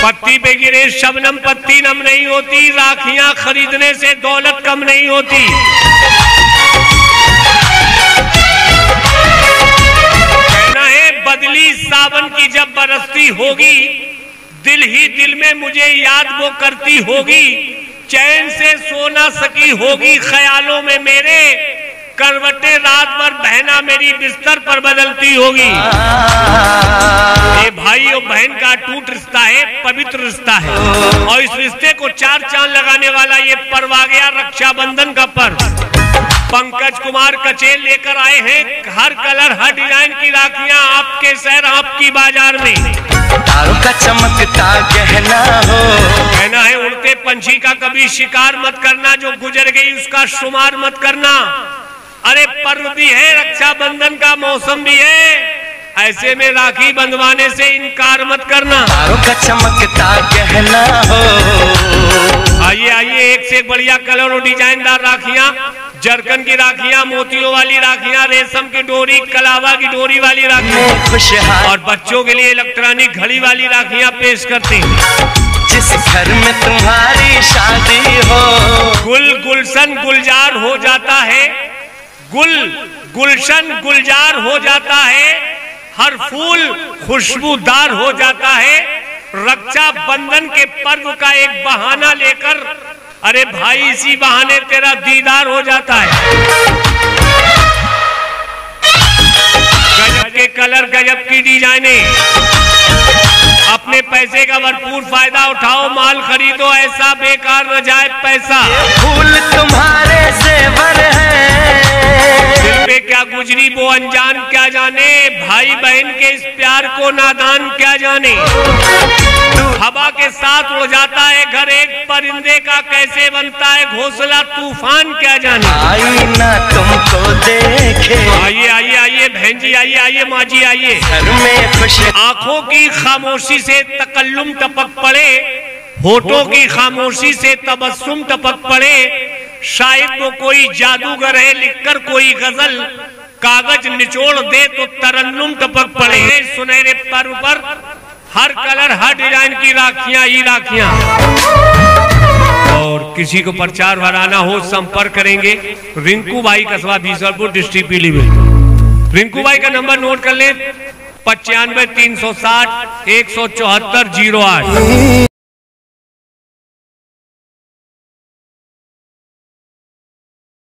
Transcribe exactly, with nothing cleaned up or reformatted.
पत्ती पे गिरे शबनम पत्ती नम नहीं होती, राखियां खरीदने से दौलत कम नहीं होती। कहना है बदली सावन की जब बरसती होगी, दिल ही दिल में मुझे याद वो करती होगी, चैन से सो ना सकी होगी ख्यालों में मेरे, करवटे रात भर बहना मेरी बिस्तर पर बदलती होगी। ये भाई और बहन का टूट रिश्ता है, पवित्र रिश्ता है, और इस रिश्ते को चार चांद लगाने वाला ये पर्व आ गया रक्षाबंधन का पर्व। पंकज कुमार कचेल लेकर आए हैं हर कलर हर डिजाइन की राखियां आपके शहर आपकी बाजार में। तारों का चमकता गहना हो, कहना है उड़ते पंछी का कभी शिकार मत करना, जो गुजर गई उसका शुमार मत करना। अरे पर्व भी है, रक्षाबंधन का मौसम भी है, ऐसे में राखी बंधवाने से इनकार मत करना। तारों का चमकता गहना हो। आइए आइए, एक से एक बढ़िया कलर और डिजाइनदार राखियां, जरकन की राखियां, मोतियों वाली राखियां, रेशम की डोरी, कलावा की डोरी वाली राखियां, और बच्चों के लिए इलेक्ट्रॉनिक घड़ी वाली राखियां पेश करते हैं। जिस घर में तुम्हारी शादी हो, गुल गुलशन गुलजार हो जाता है, गुल गुलशन गुलजार हो जाता है, हर फूल खुशबूदार हो जाता है। रक्षा बंधन के पर्व का एक बहाना लेकर, अरे भाई इसी बहाने तेरा दीदार हो जाता है। गजब के कलर, गजब की डिजाइनें, अपने पैसे का भरपूर फायदा उठाओ, माल खरीदो ऐसा बेकार न जाए पैसा। फूल तुम्हारे जेवर है, दिल पे क्या गुजरी वो अनजान क्या जाने, भाई बहन के इस प्यार को नादान क्या जाने। हवा के साथ उड़ जाता है घर, एक परिंदे का कैसे बनता है घोंसला तूफान क्या जाने। आई ना तुमको देखे, आइए आइए आइए बहन जी, आइए आइए माँ जी, आइए। घर में खुश आंखों की खामोशी से तकल्लुम टपक पड़े, होठों की खामोशी से तबस्सुम टपक पड़े, शायद वो कोई जादूगर है लिखकर कोई गजल, कागज निचोड़ दे तो तरन्नुम टपक पड़े। सुनहरे पर्व पर हर कलर हर डिजाइन की राखियां ही राखियां। और किसी को प्रचार भराना हो संपर्क करेंगे रिंकू भाई कस्बा बीसलपुर डिस्ट्रिक्ट पीलीभीत। रिंकू भाई का नंबर नोट कर लें, पचानवे तीन सौ साठ एक सौ चौहत्तर जीरो आठ।